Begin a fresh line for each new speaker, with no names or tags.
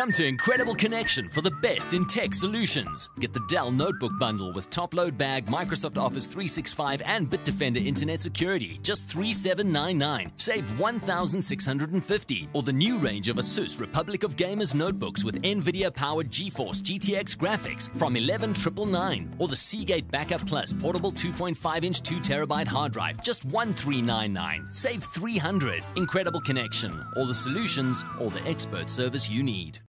Come to Incredible Connection for the best in tech solutions. Get the Dell Notebook Bundle with top-load bag, Microsoft Office 365 and Bitdefender Internet Security, just $3,799. Save $1,650. Or the new range of Asus Republic of Gamers notebooks with NVIDIA-powered GeForce GTX graphics from $11,999. Or the Seagate Backup Plus portable 2.5-inch 2TB hard drive, just $1,399. Save $300. Incredible Connection. All the solutions, all the expert service you need.